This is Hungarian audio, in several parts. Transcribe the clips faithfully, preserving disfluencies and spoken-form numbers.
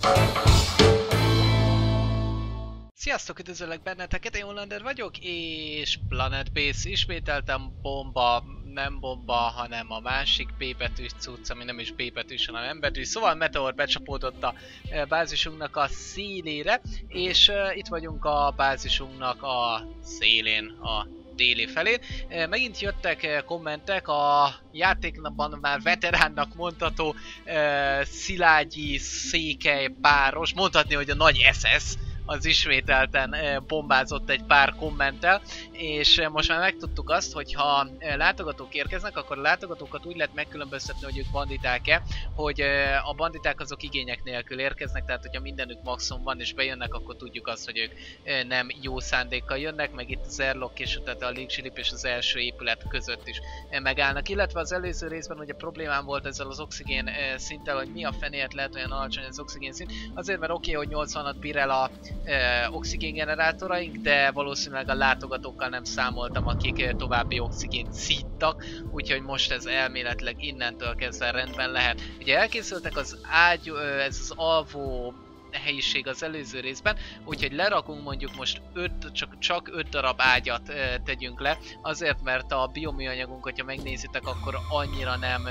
Sziasztok, üdvözöllek benneteket, én Hollander vagyok, és Planet Base ismételtem bomba, nem bomba, hanem a másik B betűs cucc, ami nem is B betűs, hanem M betűs. Szóval Meteor becsapódott a bázisunknak a szélére, és uh, itt vagyunk a bázisunknak a szélén, a déli felén. Megint jöttek kommentek a játékban már veteránnak mondható uh, Szilágyi Székely páros, mondhatni, hogy a nagy es es, az ismételten bombázott egy pár kommenttel, és most már megtudtuk azt, hogy ha látogatók érkeznek, akkor a látogatókat úgy lehet megkülönböztetni, hogy ők banditák-e, hogy a banditák azok igények nélkül érkeznek, tehát hogyha mindenük maximum van és bejönnek, akkor tudjuk azt, hogy ők nem jó szándékkal jönnek, meg itt az airlock és tehát a légzsilip és az első épület között is megállnak, illetve az előző részben ugye problémám volt ezzel az oxigén szinttel, hogy mi a fenéért lehet olyan alacsony az oxigén szint, azért mert oké, okay, hogy nyolcvanat bír el a Uh, oxigéngenerátoraink, de valószínűleg a látogatókkal nem számoltam, akik uh, további oxigént szíttak, úgyhogy most ez elméletileg innentől kezdve rendben lehet. Ugye elkészültek az ágy, uh, ez az alvó helyiség az előző részben, úgyhogy lerakunk mondjuk most öt, csak, csak öt darab ágyat uh, tegyünk le, azért mert a bioműanyagunk, hogyha megnézitek, akkor annyira nem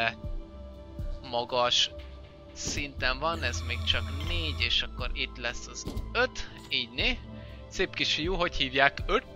uh, magas szinten van, ez még csak négy, és akkor itt lesz az öt, így né. Szép kis fiú, hogy hívják öt.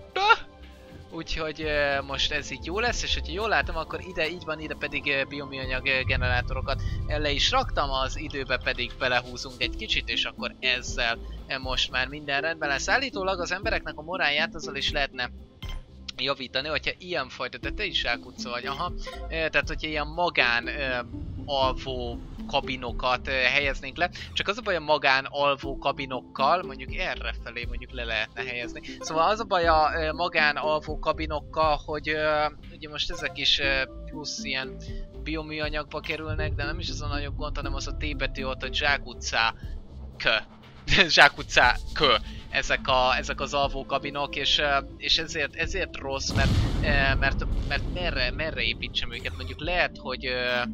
Úgyhogy e, most ez így jó lesz, és hogyha jól látom, akkor ide így van, ide pedig e, bioműanyag e, generátorokat e, le is raktam, az időbe pedig belehúzunk egy kicsit, és akkor ezzel e, most már minden rendben lesz. Állítólag az embereknek a morálját azzal is lehetne javítani, hogyha ilyenfajta, de te is elkutca vagy, aha, e, tehát hogyha ilyen magán e, alvó kabinokat uh, helyeznénk le, csak az a baj a magán alvó kabinokkal, mondjuk erre felé mondjuk le lehetne helyezni. Szóval az a baj a uh, magán alvó kabinokkal, hogy uh, ugye most ezek is uh, plusz ilyen bioműanyagba kerülnek, de nem is az a nagyobb gond, hanem az a T betű ott, hogy zsákutcá kö. zsákutcá kö. Ezek, a, ezek az alvó kabinok, és, uh, és ezért, ezért rossz, mert, uh, mert, mert merre, merre építsem őket. Mondjuk lehet, hogy uh,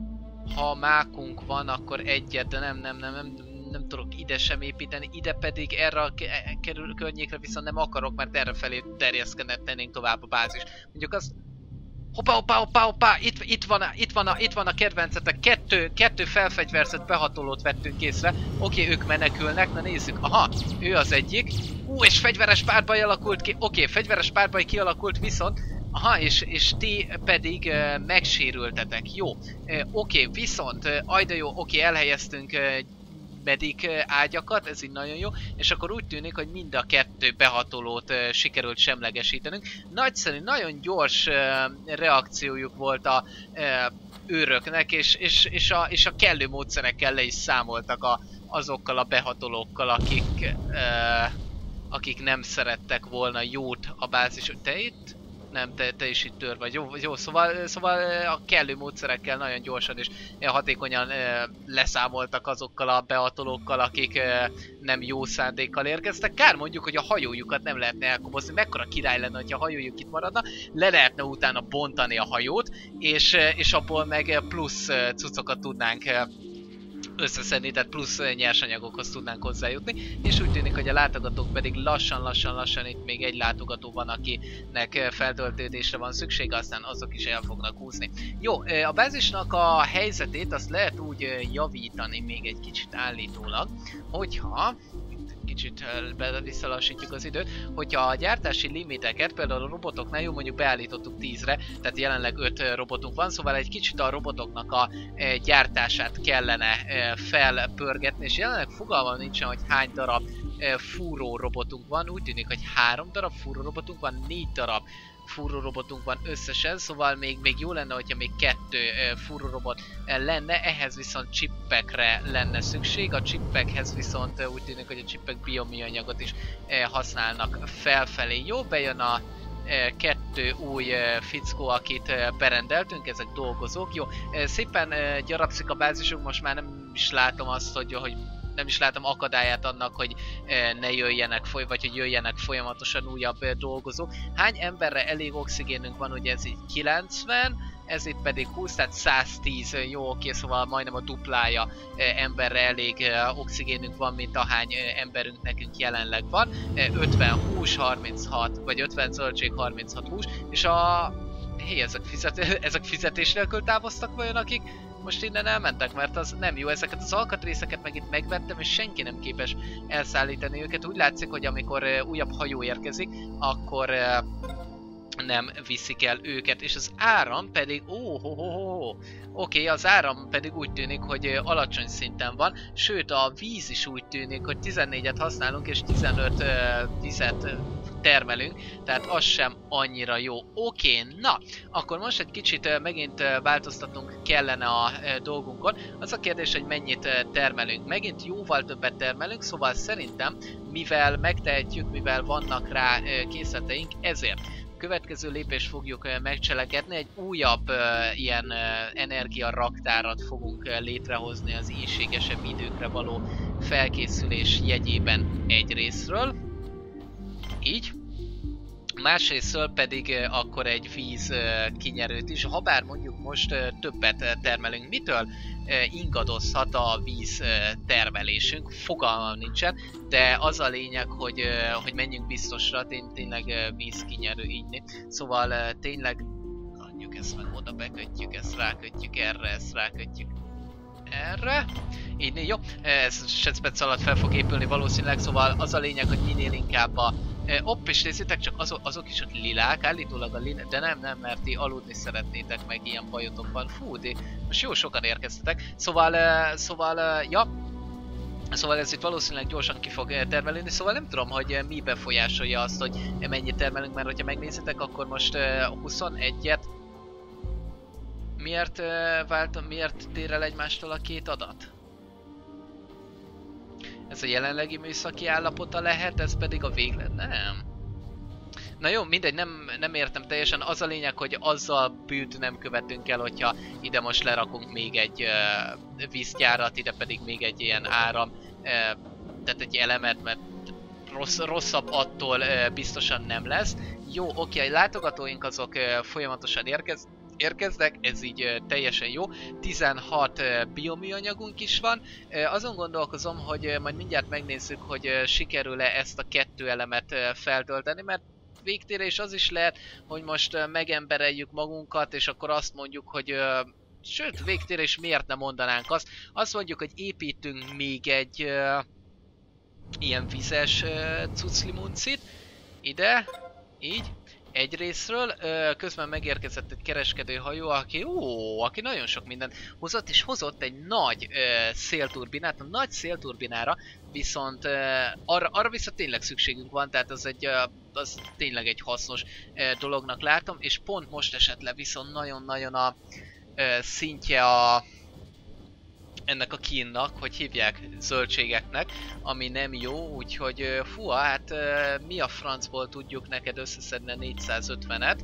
ha mákunk van, akkor egyet, de nem, nem, nem, nem, nem tudok ide sem építeni, ide pedig erre a kerül, környékre viszont nem akarok, mert erre felé terjeszkedetenénk tovább a bázis. Mondjuk az... Hoppá, hoppá, hoppá, hoppá, itt, itt, van, a, itt, van, a, itt van a kedvencetek, kettő, kettő felfegyverzett behatolót vettünk észre. Oké, ők menekülnek, na nézzük, aha, ő az egyik. Ú, és fegyveres párbaj alakult ki, oké, fegyveres párbaj kialakult, viszont aha, és, és ti pedig uh, megsérültetek. Jó, uh, oké, okay, viszont, uh, ajda jó, oké, okay, elhelyeztünk uh, medik uh, ágyakat, ez így nagyon jó, és akkor úgy tűnik, hogy mind a kettő behatolót uh, sikerült semlegesítenünk. Nagyszerű, nagyon gyors uh, reakciójuk volt a uh, őröknek, és, és, és, a, és a kellő módszerekkel le is számoltak a, azokkal a behatolókkal, akik, uh, akik nem szerettek volna jót a bázis. Te itt? Nem, te, te is itt tör vagy. Jó, jó szóval, szóval a kellő módszerekkel nagyon gyorsan és hatékonyan e, leszámoltak azokkal a behatolókkal, akik e, nem jó szándékkal érkeztek. Kár mondjuk, hogy a hajójukat nem lehetne elkobozni. Mekkora király lenne, hogyha a hajójuk itt maradna. Le lehetne utána bontani a hajót, és, és abból meg plusz cuccokat tudnánk e, összeszedni, tehát plusz nyersanyagokhoz tudnánk hozzájutni, és úgy tűnik, hogy a látogatók pedig lassan-lassan-lassan, itt még egy látogató van, akinek feltöltődésre van szüksége, aztán azok is el fognak húzni. Jó, a bázisnak a helyzetét azt lehet úgy javítani még egy kicsit állítólag, hogyha kicsit visszalassítjuk az időt, hogyha a gyártási limiteket, például a robotoknál, jó, mondjuk beállítottuk tízre, tehát jelenleg öt robotunk van, szóval egy kicsit a robotoknak a e, gyártását kellene e, felpörgetni, és jelenleg fogalmam nincsen, hogy hány darab e, fúró robotunk van, úgy tűnik, hogy három darab fúró robotunk van, négy darab fúró robotunk van összesen, szóval még, még jó lenne, hogyha még kettő e, fúró robot e, lenne, ehhez viszont chippekre lenne szükség, a chippekhez viszont e, úgy tűnik, hogy a chippek bioműanyagot is e, használnak felfelé. Jó, bejön a e, kettő új e, fickó, akit e, berendeltünk, ezek dolgozók. Jó, e, szépen e, gyarapszik a bázisunk, most már nem is látom azt, hogy, hogy nem is látom akadályát annak, hogy e, ne jöjjenek, foly vagy hogy jöjjenek folyamatosan újabb e, dolgozók. Hány emberre elég oxigénünk van, ugye ez így kilencven, ez itt pedig húsz, tehát száztíz, jó, oké, szóval majdnem a duplája emberre elég oxigénünk van, mint ahány emberünk nekünk jelenleg van. ötven hús, harminchat, vagy ötven zöldség, harminchat hús, és a... Hé, ezek, fizet... ezek fizetés nélkül távoztak vajon, akik most innen elmentek, mert az nem jó. Ezeket az alkatrészeket meg itt megvettem, és senki nem képes elszállítani őket. Úgy látszik, hogy amikor uh, újabb hajó érkezik, akkor uh, nem viszik el őket. És az áram pedig... Ó, oh, oh, oh, oh. Oké, okay, az áram pedig úgy tűnik, hogy uh, alacsony szinten van, sőt a víz is úgy tűnik, hogy tizennégyet használunk, és tizenöt uh, vizet uh, termelünk, tehát az sem annyira jó. Oké, okay, na, akkor most egy kicsit uh, megint uh, változtatnunk kellene a uh, dolgunkon. Az a kérdés, hogy mennyit uh, termelünk. Megint jóval többet termelünk, szóval szerintem, mivel megtehetjük, mivel vannak rá uh, készleteink, ezért következő lépést fogjuk uh, megcselekedni, egy újabb uh, ilyen uh, energiaraktárat fogunk uh, létrehozni az ínségesebb időkre való felkészülés jegyében egyrészről. Így. Másrésztől pedig uh, akkor egy víz uh, kinyerőt is, habár mondjuk most uh, többet uh, termelünk. Mitől uh, ingadozhat a víz uh, termelésünk? Fogalmam nincsen, de az a lényeg, hogy, uh, hogy menjünk biztosra, tény, tényleg uh, víz kinyerő így. Szóval uh, tényleg adjuk ezt meg oda, bekötjük, ezt rákötjük erre, ezt rákötjük erre. Így, jó, ez secperc alatt fel fog épülni valószínűleg, szóval az a lényeg, hogy minél inkább a... Hopp, és nézzétek csak, azok, azok is ott lilák, állítólag a lilák, de nem, nem, mert ti aludni szeretnétek, meg ilyen bajotok van. Fú, de most jó sokan érkeztetek. Szóval, szóval, ja, szóval ez itt valószínűleg gyorsan ki fog termelni, szóval nem tudom, hogy mi befolyásolja azt, hogy mennyit termelünk, mert hogyha megnézitek, akkor most huszonegyet. Miért uh, váltam, miért tér el egymástól a két adat? Ez a jelenlegi műszaki állapota lehet, ez pedig a végle... Nem. Na jó, mindegy, nem, nem értem teljesen. Az a lényeg, hogy azzal build nem követünk el, hogyha ide most lerakunk még egy uh, vízgyárat, ide pedig még egy ilyen áram, uh, tehát egy elemet, mert rossz, rosszabb attól uh, biztosan nem lesz. Jó, oké, a látogatóink azok uh, folyamatosan érkez, érkeznek, ez így uh, teljesen jó. tizenhat uh, bioműanyagunk is van. Uh, azon gondolkozom, hogy uh, majd mindjárt megnézzük, hogy uh, sikerül-e ezt a kettő elemet uh, feltölteni, mert végtére is az is lehet, hogy most uh, megembereljük magunkat, és akkor azt mondjuk, hogy uh, sőt, végtére is miért nem mondanánk azt. Azt mondjuk, hogy építünk még egy uh, ilyen vizes uh, cuclimuncit ide, így. Egy részről, közben megérkezett egy kereskedőhajó, aki, ó, aki nagyon sok mindent hozott, és hozott egy nagy ö, szélturbinát. A nagy szélturbinára viszont ö, arra, arra viszont tényleg szükségünk van, tehát az, egy, ö, az tényleg egy hasznos ö, dolognak látom, és pont most esett le viszont nagyon-nagyon a ö, szintje a ennek a kínnak, hogy hívják, zöldségeknek, ami nem jó, úgyhogy fú, hát mi a francból tudjuk neked összeszedni négyszázötvenet.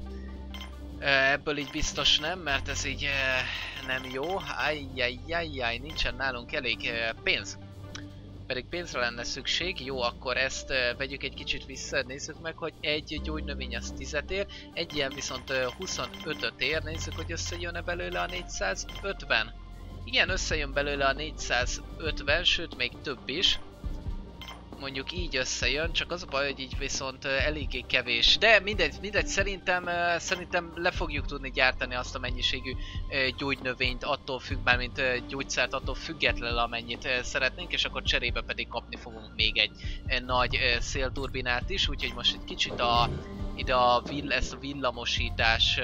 Ebből így biztos nem, mert ez így nem jó. Ajjajjajjaj, nincsen nálunk elég pénz. Pedig pénzre lenne szükség. Jó, akkor ezt vegyük egy kicsit vissza, nézzük meg, hogy egy gyógynövény az tízet ér, egy ilyen viszont huszonötöt ér, nézzük, hogy összejön-e belőle a négyszázötven. Igen, összejön belőle a négyszázötven, sőt még több is. Mondjuk így összejön, csak az a baj, hogy így viszont eléggé kevés. De mindegy, mindegy szerintem, szerintem le fogjuk tudni gyártani azt a mennyiségű gyógynövényt, attól függ, már mint gyógyszert, attól függetlenül amennyit szeretnénk, és akkor cserébe pedig kapni fogunk még egy nagy szélturbinát is, úgyhogy most egy kicsit a, ide a, vill, ezt a villamosítás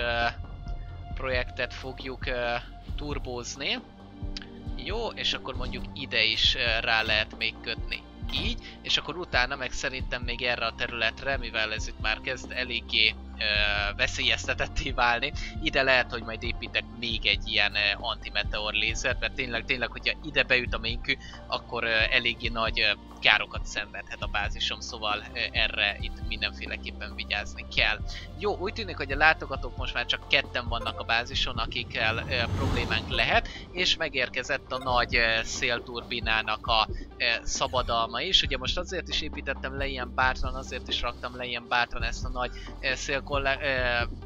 projektet fogjuk turbózni. Jó, és akkor mondjuk ide is rá lehet még kötni. Így, és akkor utána meg szerintem még erre a területre, mivel ez itt már kezd eléggé ö, veszélyeztetetté válni, ide lehet, hogy majd építek még egy ilyen ö, antimeteor lézert, mert tényleg, tényleg, hogyha ide beüt a ménkű, akkor ö, eléggé nagy ö, károkat szenvedhet a bázisom, szóval ö, erre itt mindenféleképpen vigyázni kell. Jó, úgy tűnik, hogy a látogatók most már csak ketten vannak a bázison, akikkel ö, problémánk lehet, és megérkezett a nagy ö, szélturbinának a ö, szabadalma is. Ugye most azért is építettem le ilyen bátran, azért is raktam le ilyen bátran ezt a nagy ö, szélkollá... Ö,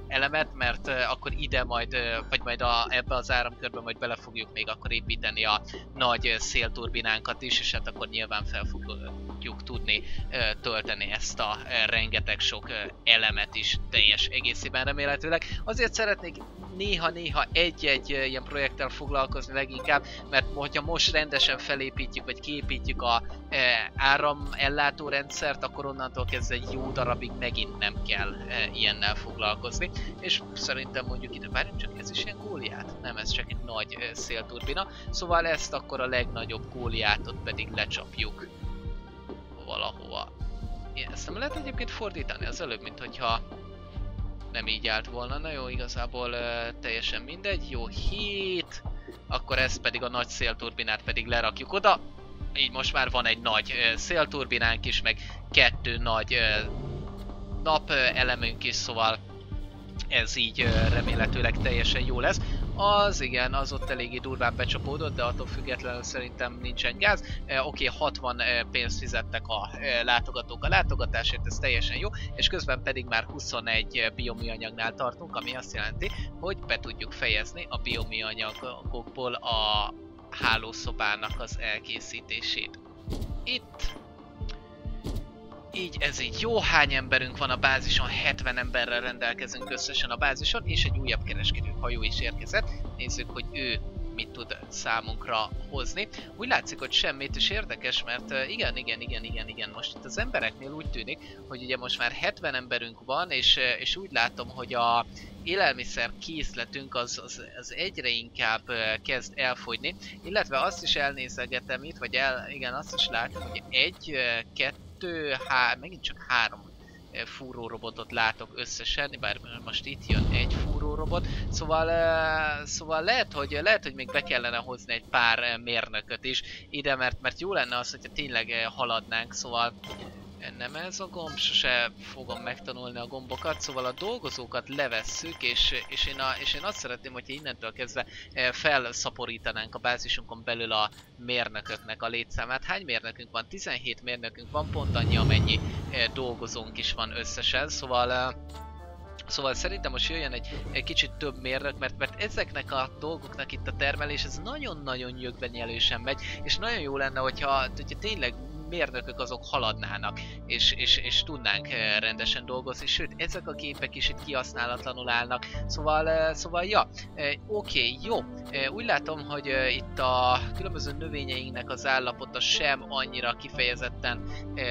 elemet, mert uh, akkor ide majd, uh, vagy majd a, ebbe az áramkörbe majd bele fogjuk még akkor építeni a nagy uh, szélturbinánkat is, és hát akkor nyilván fel fogjuk tudni uh, tölteni ezt a uh, rengeteg sok uh, elemet is teljes egészében remélhetőleg. Azért szeretnék néha-néha egy-egy uh, ilyen projekttel foglalkozni leginkább, mert hogyha most rendesen felépítjük, vagy kiépítjük a uh, áramellátórendszert, akkor onnantól kezdve egy jó darabig megint nem kell uh, ilyennel foglalkozni. És szerintem mondjuk ide, várjunk csak, ez is ilyen góliát? Nem, ez csak egy nagy uh, szélturbina. Szóval ezt akkor a legnagyobb góliátot pedig lecsapjuk valahova. Én ezt nem lehet egyébként fordítani az előbb, mint hogyha nem így állt volna. Na jó, igazából uh, teljesen mindegy. Jó, hét. Akkor ezt pedig a nagy szélturbinát pedig lerakjuk oda. Így most már van egy nagy uh, szélturbinánk is, meg kettő nagy uh, nap uh, elemünk is, szóval ez így uh, remélhetőleg teljesen jó lesz. Az igen, az ott eléggé durván becsapódott, de attól függetlenül szerintem nincsen gáz. Uh, Oké, okay, hatvan uh, pénzt fizettek a uh, látogatók a látogatásért, ez teljesen jó, és közben pedig már huszonegy uh, bioműanyagnál tartunk, ami azt jelenti, hogy be tudjuk fejezni a bioműanyagokból a hálószobának az elkészítését. Itt így, ez így jó. Hány emberünk van a bázison? hetven emberrel rendelkezünk összesen a bázison, és egy újabb kereskedő hajó is érkezett. Nézzük, hogy ő mit tud számunkra hozni. Úgy látszik, hogy semmit is érdekes, mert uh, igen, igen, igen, igen, igen, most itt az embereknél úgy tűnik, hogy ugye most már hetven emberünk van, és, uh, és úgy látom, hogy a élelmiszer készletünk az, az, az egyre inkább uh, kezd elfogyni, illetve azt is elnézegetem itt, vagy el, igen, azt is látom, hogy egy, uh, kettő, há, megint csak három fúrórobotot látok összesen, bár most itt jön egy fúrórobot, szóval, uh, szóval lehet, hogy, lehet, hogy még be kellene hozni egy pár uh, mérnököt is ide, mert, mert jó lenne az, hogyha tényleg uh, haladnánk, szóval nem ez a gomb, sose fogom megtanulni a gombokat, szóval a dolgozókat levesszük, és, és, én, a, és én azt szeretném, hogyha innentől kezdve felszaporítanánk a bázisunkon belül a mérnököknek a létszámát. Hány mérnökünk van? tizenhét mérnökünk van, pont annyi, amennyi dolgozónk is van összesen, szóval... Szóval szerintem most jöjjön egy, egy kicsit több mérnök, mert, mert ezeknek a dolgoknak itt a termelés, ez nagyon-nagyon nyögvenyelősen megy, és nagyon jó lenne, hogyha, hogyha tényleg mérnökök azok haladnának, és, és, és tudnánk rendesen dolgozni, sőt, ezek a gépek is itt kihasználatlanul állnak, szóval, szóval ja, oké, okay, jó, úgy látom, hogy itt a különböző növényeinknek az állapota sem annyira kifejezetten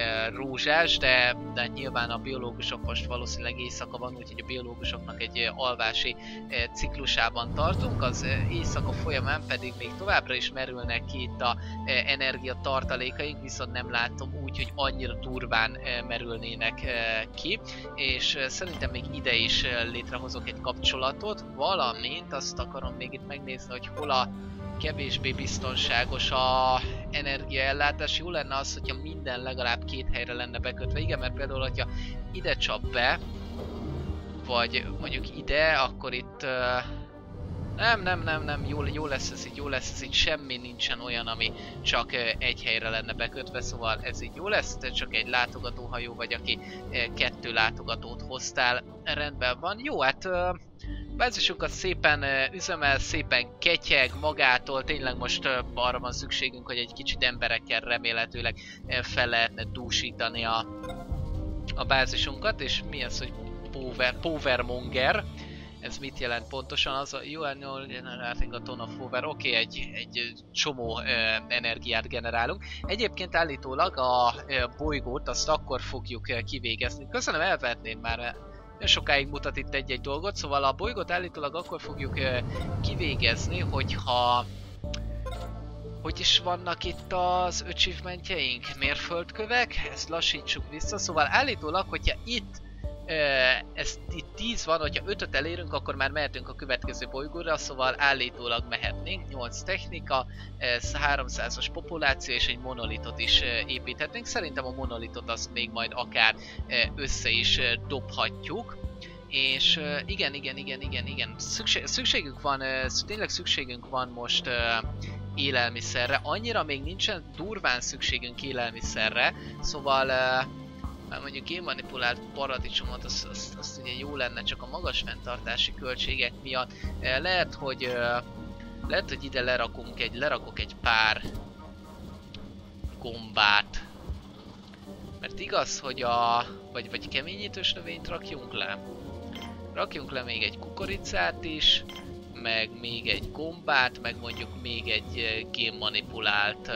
rózsás, de, de nyilván a biológusok most valószínűleg éjszaka van, úgyhogy a biológusoknak egy alvási ciklusában tartunk, az éjszaka folyamán pedig még továbbra is merülnek ki itt a energiatartalékaink, viszont nem látom úgy, hogy annyira durván merülnének ki, és szerintem még ide is létrehozok egy kapcsolatot, valamint azt akarom még itt megnézni, hogy hol a kevésbé biztonságos a energiaellátás. Jó lenne az, hogyha minden legalább két helyre lenne bekötve. Igen, mert például, hogyha ide csap be, vagy mondjuk ide, akkor itt... Uh, nem, nem, nem, nem, jó, jó lesz ez így, jó lesz ez így, semmi nincsen olyan, ami csak uh, egy helyre lenne bekötve, szóval ez így jó lesz, te csak egy látogatóhajó vagy, aki uh, kettő látogatót hoztál, rendben van. Jó, hát uh, bázisunkat szépen uh, üzemel, szépen ketyeg magától, tényleg most uh, arra van szükségünk, hogy egy kicsit emberekkel remélhetőleg uh, fel lehetne dúsítani a, a bázisunkat, és mi az, hogy power, powermonger? Ez mit jelent pontosan? Az a you are no generating a ton of power. Oké, okay, egy, egy csomó uh, energiát generálunk. Egyébként állítólag a uh, bolygót azt akkor fogjuk uh, kivégezni. Köszönöm, elvetném már. Nagyon sokáig mutat itt egy-egy dolgot, szóval a bolygót állítólag akkor fogjuk uh, kivégezni, hogyha... Hogy is vannak itt az achievementjeink? Mérföldkövek? Ezt lassítsuk vissza. Szóval állítólag, hogyha itt ez itt tíz van, hogyha ötöt elérünk, akkor már mehetünk a következő bolygóra, szóval állítólag mehetnénk. nyolc technika, háromszázas populáció és egy monolitot is építhetnénk. Szerintem a monolitot azt még majd akár össze is dobhatjuk. És igen, igen, igen, igen, igen. Szükség, szükségünk van, tényleg szükségünk van most élelmiszerre. Annyira még nincsen durván szükségünk élelmiszerre, szóval Már mondjuk génmanipulált paradicsomot, azt, azt, azt ugye jó lenne csak a magas fenntartási költségek miatt. Lehet, hogy lehet, hogy ide lerakunk egy, lerakok egy pár gombát. Mert igaz, hogy a... vagy, vagy keményítős növényt rakjunk le. Rakjunk le még egy kukoricát is, meg még egy gombát, meg mondjuk még egy génmanipulált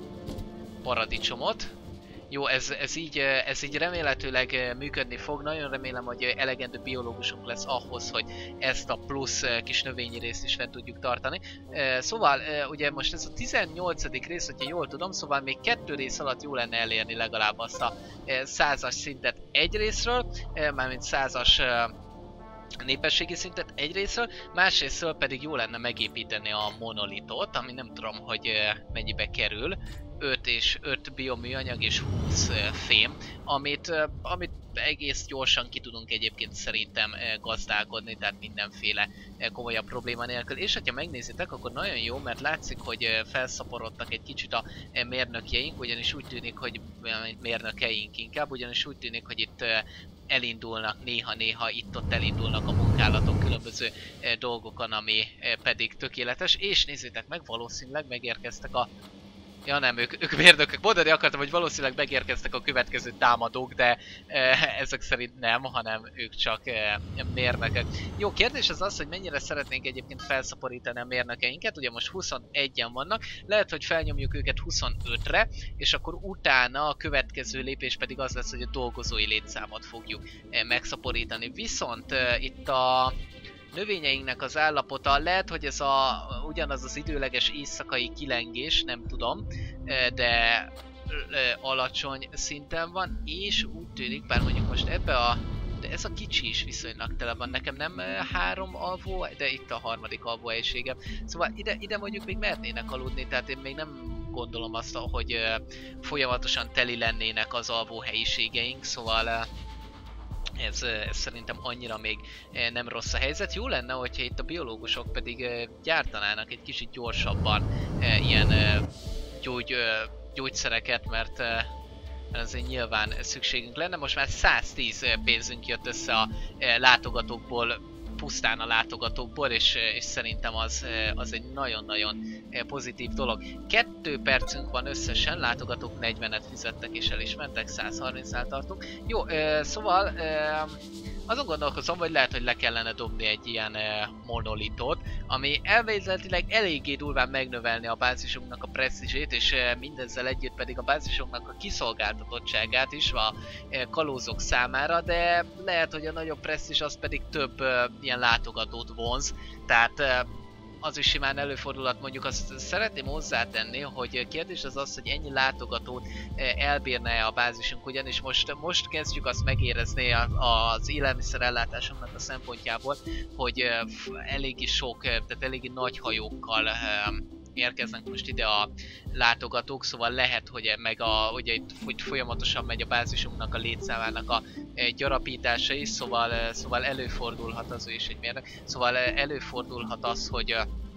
paradicsomot. Jó, ez, ez, így, ez így remélhetőleg működni fog. Nagyon remélem, hogy elegendő biológusunk lesz ahhoz, hogy ezt a plusz kis növényi részt is fent tudjuk tartani. Szóval, ugye most ez a tizennyolcadik rész, hogyha jól tudom, szóval még kettő rész alatt jó lenne elérni legalább azt a százas szintet egy részről, mármint százas népességi szintet egy részről, másrésztről pedig jó lenne megépíteni a monolitot, ami nem tudom, hogy mennyibe kerül. öt és öt bioműanyag és húsz fém, amit, amit egész gyorsan ki tudunk egyébként szerintem gazdálkodni, tehát mindenféle komolyabb probléma nélkül. És hogyha megnézitek, akkor nagyon jó, mert látszik, hogy felszaporodtak egy kicsit a mérnökjeink, ugyanis úgy tűnik, hogy mérnökeink inkább, ugyanis úgy tűnik, hogy itt elindulnak néha-néha, itt-ott elindulnak a munkálatok különböző dolgokon, ami pedig tökéletes. És nézzétek meg, valószínűleg megérkeztek a Ja nem, ők, ők mérnökök. Mondani akartam, hogy valószínűleg megérkeztek a következő támadók, de e, ezek szerint nem, hanem ők csak e, mérnökök. Jó, kérdés az az, hogy mennyire szeretnénk egyébként felszaporítani a mérnökeinket. Ugye most huszonegyen vannak, lehet, hogy felnyomjuk őket huszonötre, és akkor utána a következő lépés pedig az lesz, hogy a dolgozói létszámot fogjuk e, megszaporítani. Viszont e, itt a növényeinknek az állapota, lehet, hogy ez a, ugyanaz az időleges éjszakai kilengés, nem tudom, de alacsony szinten van, és úgy tűnik, bár mondjuk most ebbe a, de ez a kicsi is viszonylag tele van, nekem nem három alvó, de itt a harmadik alvó helyiségem, szóval ide, ide mondjuk még mernének aludni, tehát én még nem gondolom azt, hogy folyamatosan teli lennének az alvó helyiségeink, szóval Ez, ez szerintem annyira még nem rossz a helyzet. Jó lenne, hogyha itt a biológusok pedig gyártanának egy kicsit gyorsabban ilyen gyógy, gyógyszereket, mert azért nyilván szükségünk lenne. Most már száztíz pénzünk jött össze a látogatókból, pusztán a látogatókból, és, és szerintem az, az egy nagyon-nagyon pozitív dolog. Kettő percünk van összesen, látogatók negyvenet fizettek és el is mentek, száz harmincnál tartunk. Jó, szóval azon gondolkozom, hogy lehet, hogy le kellene dobni egy ilyen monolitot, ami elméletileg eléggé durván megnövelni a bázisunknak a presztízsét, és mindezzel együtt pedig a bázisunknak a kiszolgáltatottságát is a kalózok számára, de lehet, hogy a nagyobb presztízs az pedig több ilyen látogatót vonz, tehát az is simán előfordulhat. Mondjuk azt szeretném hozzátenni, hogy kérdés az az, hogy ennyi látogatót elbírne a bázisunk, ugyanis most, most kezdjük azt megérezni az élelmiszerellátásunknak a szempontjából, hogy eléggé sok, tehát eléggé nagy hajókkal érkeznek most ide a látogatók, szóval lehet, hogy meg a, ugye itt hogy folyamatosan megy a bázisunknak a létszámának a gyarapítása is, szóval, szóval előfordulhat az, ő is egy mérnök, szóval előfordulhat az, hogy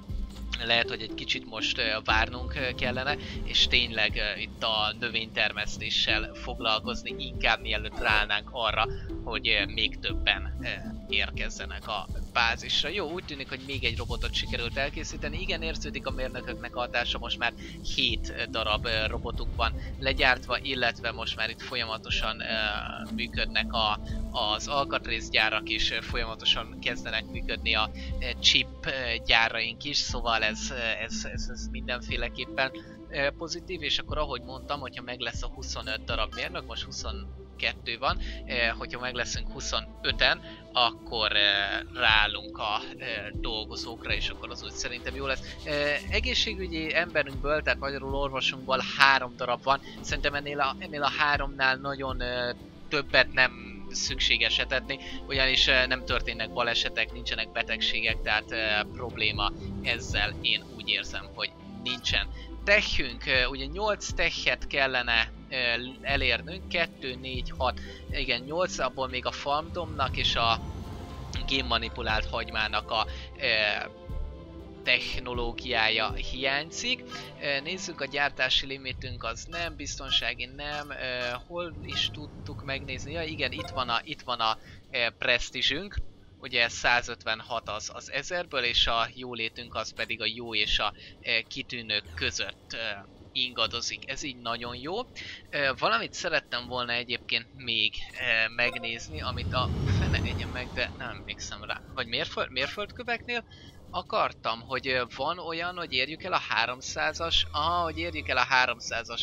lehet, hogy egy kicsit most várnunk kellene, és tényleg itt a növénytermesztéssel foglalkozni inkább, mielőtt ráállnánk arra, hogy még többen érkezzenek a bázisra. Jó, úgy tűnik, hogy még egy robotot sikerült elkészíteni. Igen, érződik a mérnököknek a hatása, most már hét darab robotunk van legyártva, illetve most már itt folyamatosan uh, működnek a, az alkatrészgyárak is, folyamatosan kezdenek működni a chip gyáraink is, szóval ez, ez, ez, ez mindenféleképpen uh, pozitív, és akkor ahogy mondtam, hogyha meg lesz a huszonöt darab mérnök, most huszonkettő van, eh, hogyha meg leszünk huszonöten, akkor eh, ráállunk a eh, dolgozókra, és akkor az úgy szerintem jó lesz. Eh, egészségügyi emberünkből, tehát magyarul orvosunkból három darab van, szerintem ennél a, ennél a háromnál nagyon eh, többet nem szükséges etetni, ugyanis eh, nem történnek balesetek, nincsenek betegségek, tehát eh, probléma ezzel én úgy érzem, hogy nincsen. Techünk, ugye nyolc techet kellene elérnünk, kettő, négy, hat, igen, nyolc, abból még a farmdomnak és a génmanipulált hagymának a e, technológiája hiányzik. Nézzük, a gyártási limitünk az nem, biztonsági nem, hol is tudtuk megnézni, ja igen, itt van a, itt van a presztízsünk, ugye százötvenhat az az ezerből, és a jólétünk az pedig a jó és a kitűnők között ingadozik. Ez így nagyon jó. Valamit szerettem volna egyébként még megnézni, amit a fene egyen meg, de nem emlékszem rá. Vagy mérföld, mérföldköveknél akartam, hogy van olyan, hogy érjük el a háromszázas, ah, hogy érjük el a háromszázas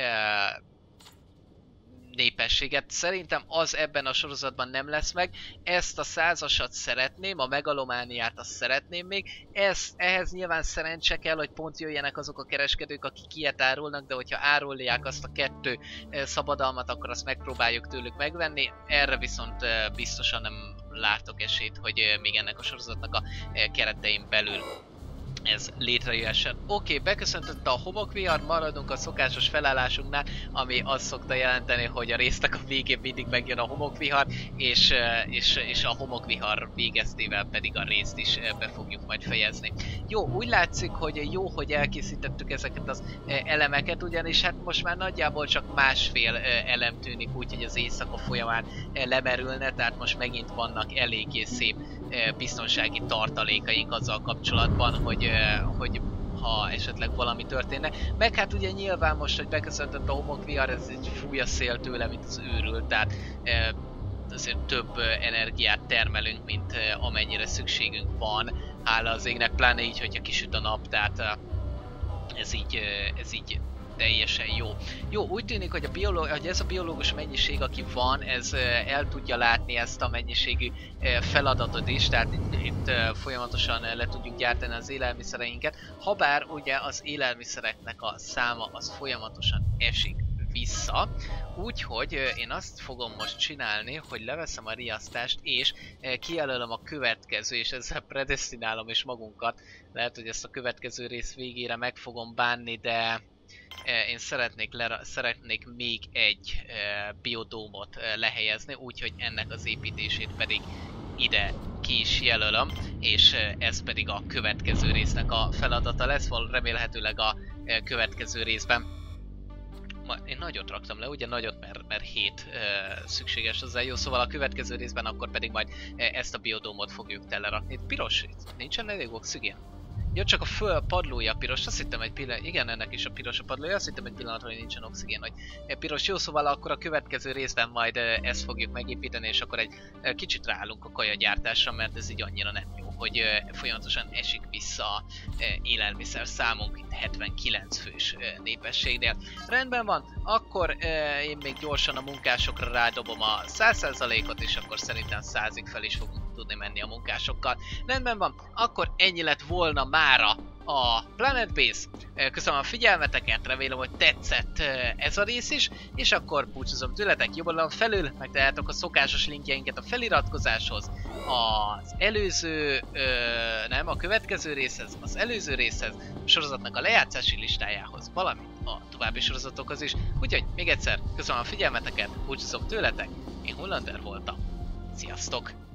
népességet. Szerintem az ebben a sorozatban nem lesz meg. Ezt a százasat szeretném, a megalomániát azt szeretném még. Ez, ehhez nyilván szerencse kell, hogy pont jöjjenek azok a kereskedők, akik ilyet árulnak, de hogyha árulják azt a kettő szabadalmat, akkor azt megpróbáljuk tőlük megvenni. Erre viszont biztosan nem látok esélyt, hogy még ennek a sorozatnak a keretein belül ez létrejöhessen. Oké, okay, beköszöntött a homokvihar, maradunk a szokásos felállásunknál, ami azt szokta jelenteni, hogy a résznek a végén mindig megjön a homokvihar, és, és, és a homokvihar végeztével pedig a részt is be fogjuk majd fejezni. Jó, úgy látszik, hogy jó, hogy elkészítettük ezeket az elemeket, ugyanis hát most már nagyjából csak másfél elem tűnik úgy, hogy az éjszaka folyamán lemerülne, tehát most megint vannak eléggé szép biztonsági tartalékaink azzal kapcsolatban, hogy hogy ha esetleg valami történne. Meg hát ugye nyilván most, hogy beköszöntött a homokvihar, ez egy fúj a szél tőle, mint az őrült, tehát e, azért több energiát termelünk, mint e, amennyire szükségünk van. Hála az égnek, pláne így, hogyha kisüt a nap, tehát e, ez így, ez így teljesen jó. Jó, úgy tűnik, hogy, a bioló- hogy ez a biológus mennyiség, aki van, ez el tudja látni ezt a mennyiségű feladatot is, tehát itt, itt folyamatosan le tudjuk gyártani az élelmiszereinket, habár ugye az élelmiszereknek a száma az folyamatosan esik vissza, úgyhogy én azt fogom most csinálni, hogy leveszem a riasztást és kijelölöm a következő, és ezzel predestinálom is magunkat. Lehet, hogy ezt a következő rész végére meg fogom bánni, de én szeretnék, le, szeretnék még egy e, biodómot e, lehelyezni, úgyhogy ennek az építését pedig ide ki is jelölöm, és e, ez pedig a következő résznek a feladata lesz, remélhetőleg a e, következő részben. Ma, én nagyot raktam le, ugye nagyot, mert, mert hét e, szükséges hozzá, jó, szóval a következő részben akkor pedig majd e, ezt a biodómot fogjuk telerakni. Piros, nincsen elég oxigén? Ja, csak a föl padlója piros, azt hittem egy pillanat, igen, ennek is a piros a padlója, azt hittem egy pillanat, hogy nincsen oxigén, hogy piros. Jó, szóval akkor a következő részben majd ezt fogjuk megépíteni, és akkor egy kicsit ráállunk a kajagyártásra, mert ez így annyira nem jó, hogy folyamatosan esik vissza a élelmiszer számunk itt hetvenkilenc fős népességnél. Rendben van, akkor én még gyorsan a munkásokra rádobom a száz százalékot, és akkor szerintem százig fel is fogunk tudni menni a munkásokkal. Rendben van, akkor ennyi lett volna mára a Planet Base. Köszönöm a figyelmeteket, remélem, hogy tetszett ez a rész is, és akkor búcsúzom tőletek, jobb oldalon felül megtaláljátok a szokásos linkjeinket a feliratkozáshoz, az előző, ö, nem, a következő részhez, az előző részhez, a sorozatnak a lejátszási listájához, valamint a további sorozatokhoz is. Úgyhogy még egyszer köszönöm a figyelmeteket, búcsúzom tőletek, én Hollander voltam. Sziasztok!